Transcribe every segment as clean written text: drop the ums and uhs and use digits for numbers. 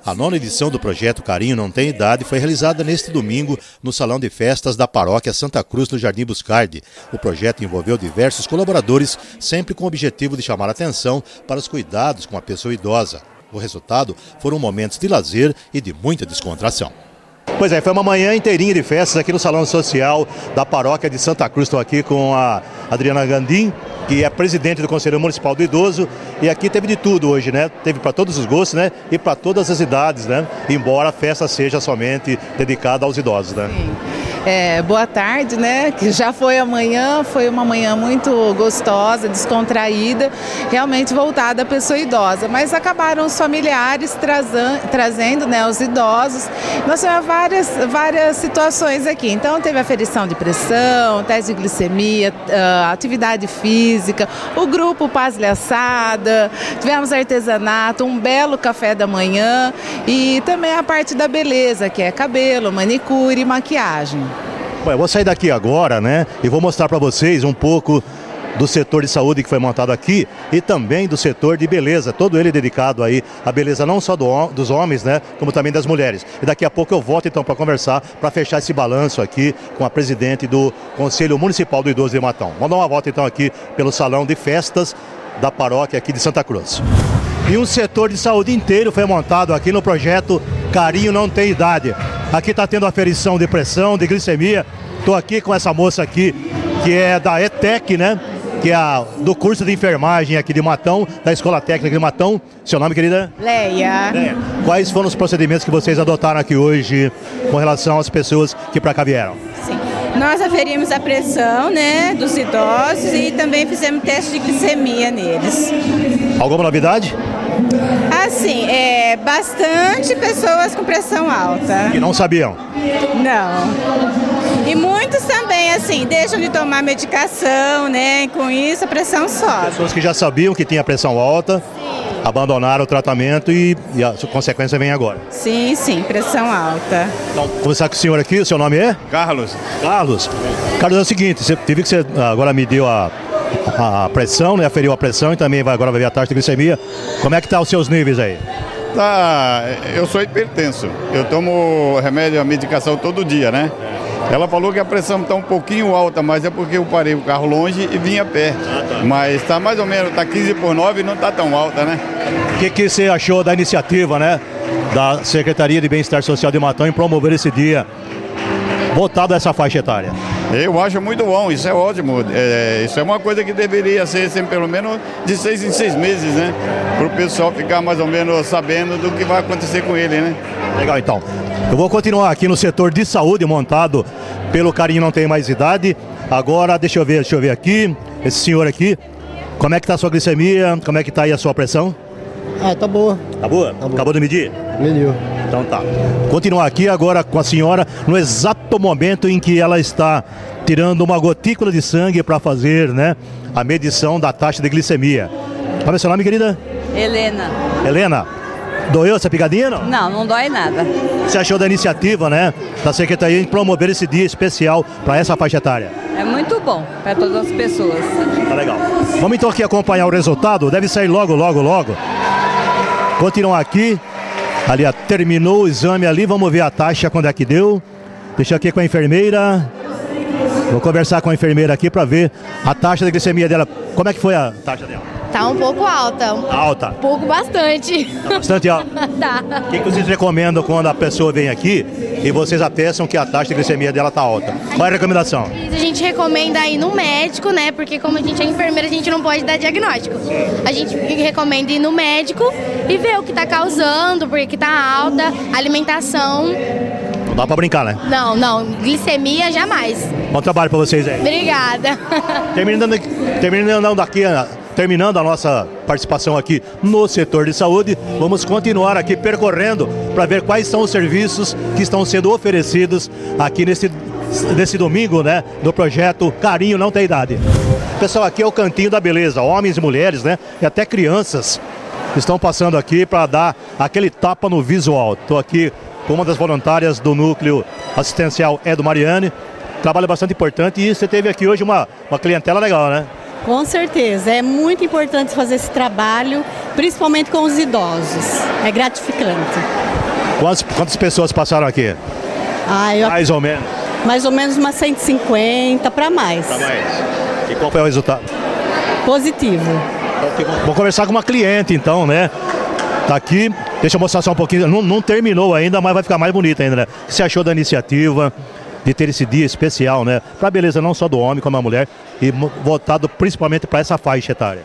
A 9ª edição do projeto Carinho Não Tem Idade foi realizada neste domingo no Salão de Festas da Paróquia Santa Cruz, no Jardim Buscardi. O projeto envolveu diversos colaboradores, sempre com o objetivo de chamar a atenção para os cuidados com a pessoa idosa. O resultado foram momentos de lazer e de muita descontração. Pois é, foi uma manhã inteirinha de festas aqui no Salão Social da Paróquia de Santa Cruz. Estou aqui com a Adriana Gandim, que é presidente do Conselho Municipal do Idoso. E aqui teve de tudo hoje, né? Teve para todos os gostos, né? E para todas as idades, né? Embora a festa seja somente dedicada aos idosos, né? Sim. Boa tarde, né? Que já foi amanhã, foi uma manhã muito gostosa, descontraída, realmente voltada à pessoa idosa. Mas acabaram os familiares trazendo, né, os idosos. Nós tivemos várias situações aqui. Então teve aferição de pressão, teste de glicemia, atividade física, o grupo Paz-lhe Assada, tivemos artesanato, um belo café da manhã e também a parte da beleza, que é cabelo, manicure e maquiagem. Bom, eu vou sair daqui agora, né, e vou mostrar para vocês um pouco do setor de saúde que foi montado aqui e também do setor de beleza, todo ele dedicado aí à beleza não só dos homens, né, como também das mulheres. E daqui a pouco eu volto então para conversar, para fechar esse balanço aqui com a presidente do Conselho Municipal do Idoso de Matão. Vamos dar uma volta então aqui pelo salão de festas da paróquia aqui de Santa Cruz. E um setor de saúde inteiro foi montado aqui no projeto Carinho Não Tem Idade. Aqui está tendo aferição de pressão, de glicemia. Estou aqui com essa moça aqui, que é da ETEC, né? Que é do curso de enfermagem aqui de Matão, da Escola Técnica de Matão. Seu nome, querida? Leia. Quais foram os procedimentos que vocês adotaram aqui hoje com relação às pessoas que para cá vieram? Sim. Nós aferimos a pressão, né, dos idosos e também fizemos teste de glicemia neles. Alguma novidade? Assim, bastante pessoas com pressão alta. Que não sabiam? Não. E muitos também, assim, deixam de tomar medicação, né, e com isso a pressão sobe. Pessoas que já sabiam que tinha pressão alta, sim, abandonaram o tratamento e a consequência vem agora. Sim, pressão alta. Então, vou conversar com o senhor aqui, o seu nome é? Carlos. Carlos, é o seguinte, você agora me deu a pressão, né? Aferiu a pressão e também agora vai ver a taxa de glicemia. Como é que tá os seus níveis aí? Tá, eu sou hipertenso. Eu tomo remédio, a medicação todo dia, né? Ela falou que a pressão está um pouquinho alta, mas é porque eu parei o carro longe e vim a pé. Mas está mais ou menos, está 15/9 e não está tão alta, né? O que você achou da iniciativa, né? Da Secretaria de Bem-Estar Social de Matão em promover esse dia voltado a essa faixa etária? Eu acho muito bom, isso é ótimo. Isso é uma coisa que deveria ser sempre, pelo menos de 6 em 6 meses, né? Para o pessoal ficar mais ou menos sabendo do que vai acontecer com ele, né? Legal, então. Eu vou continuar aqui no setor de saúde montado pelo Carinho Não Tem Mais Idade. Agora, deixa eu ver aqui, esse senhor aqui. Como é que tá a sua glicemia? Como é que tá aí a sua pressão? Tá boa. Tá boa? Tá boa. Acabou de medir? Mediu. Então tá. Continuar aqui agora com a senhora no exato momento em que ela está tirando uma gotícula de sangue para fazer, né, a medição da taxa de glicemia. Qual é o seu nome, querida? Helena. Helena, doeu essa picadinha, não? Não, não dói nada. O que você achou da iniciativa, né, da Secretaria em promover esse dia especial para essa faixa etária? É muito bom para todas as pessoas. Tá legal. Vamos então aqui acompanhar o resultado, deve sair logo. Continuar aqui. Ali, terminou o exame ali, vamos ver a taxa, quando é que deu. Deixa aqui com a enfermeira. Vou conversar com a enfermeira aqui para ver a taxa de glicemia dela. Como é que foi a taxa dela? Tá um pouco alta. Alta? Um pouco bastante. Tá bastante alta? Tá. O que vocês recomendam quando a pessoa vem aqui e vocês atestam que a taxa de glicemia dela tá alta? Qual é a recomendação? A gente recomenda ir no médico, né? Porque como a gente é enfermeira, a gente não pode dar diagnóstico. A gente recomenda ir no médico e ver o que tá causando, porque que tá alta, alimentação. Não dá pra brincar, né? Não. Glicemia, jamais. Bom trabalho pra vocês aí. Obrigada. Terminando a nossa participação aqui no setor de saúde, vamos continuar aqui percorrendo para ver quais são os serviços que estão sendo oferecidos aqui nesse domingo, né, do projeto Carinho Não Tem Idade. Pessoal, aqui é o cantinho da beleza, homens e mulheres, né, e até crianças estão passando aqui para dar aquele tapa no visual. Estou aqui com uma das voluntárias do núcleo assistencial Edo Mariane, trabalho bastante importante, e você teve aqui hoje uma clientela legal, né? Com certeza, é muito importante fazer esse trabalho, principalmente com os idosos. É gratificante. Quantas pessoas passaram aqui? Mais ou menos. Mais ou menos umas 150 para mais. Pra mais. E qual foi o resultado? Positivo. Vou conversar com uma cliente então, né? Tá aqui, deixa eu mostrar só um pouquinho. Não terminou ainda, mas vai ficar mais bonita ainda, né? O que você achou da iniciativa de ter esse dia especial, né? Pra beleza não só do homem, como da mulher, e voltado principalmente para essa faixa etária.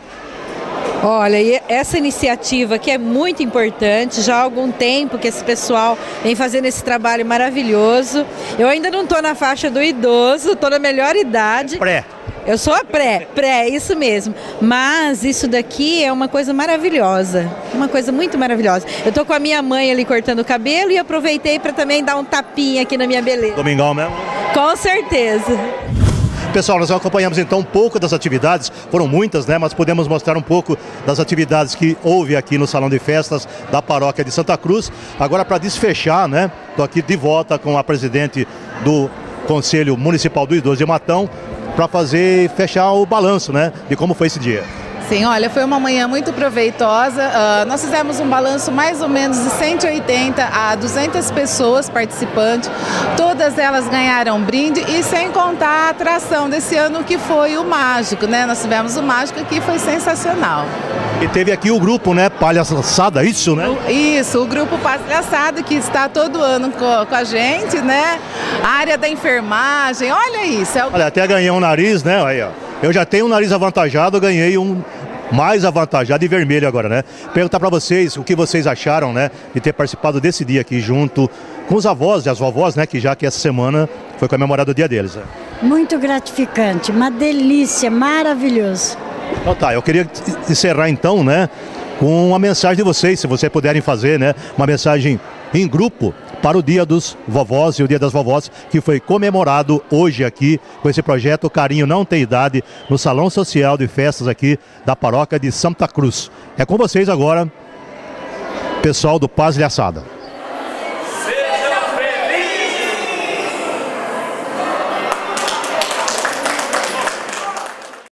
Olha, e essa iniciativa que é muito importante, já há algum tempo que esse pessoal vem fazendo esse trabalho maravilhoso. Eu ainda não estou na faixa do idoso, estou na melhor idade. Pré. Eu sou a pré, isso mesmo. Mas isso daqui é uma coisa maravilhosa, uma coisa muito maravilhosa. Eu tô com a minha mãe ali cortando o cabelo e aproveitei para também dar um tapinha aqui na minha beleza. Domingão mesmo? Com certeza. Pessoal, nós acompanhamos então um pouco das atividades, foram muitas, né? Mas podemos mostrar um pouco das atividades que houve aqui no Salão de Festas da Paróquia de Santa Cruz. Agora, para desfechar, né? Estou aqui de volta com a presidente do Conselho Municipal do Idoso de Matão, para fechar o balanço, né? De como foi esse dia. Sim, olha, foi uma manhã muito proveitosa. Nós fizemos um balanço mais ou menos de 180 a 200 pessoas participantes. Todas elas ganharam brinde e sem contar a atração desse ano que foi o Mágico, né? Nós tivemos o Mágico que foi sensacional. E teve aqui o grupo, né? Palhaçada, isso, né? Isso, o grupo Palhaçada que está todo ano com a gente, né? A área da enfermagem, olha isso. Olha, até ganhei um nariz, né? Aí, ó. Eu já tenho um nariz avantajado, ganhei um mais avantajado e vermelho agora, né? Perguntar para vocês o que vocês acharam, né? De ter participado desse dia aqui junto com os avós e as vovós, né? Que essa semana foi comemorado o dia deles. Né? Muito gratificante, uma delícia, maravilhoso. Então tá, eu queria encerrar então, né? Com uma mensagem de vocês, se vocês puderem fazer, né? Uma mensagem em grupo para o Dia dos Vovós e o Dia das Vovós, que foi comemorado hoje aqui com esse projeto O Carinho Não Tem Idade, no Salão Social de Festas aqui da Paróquia de Santa Cruz. É com vocês agora, pessoal do Palhaçada.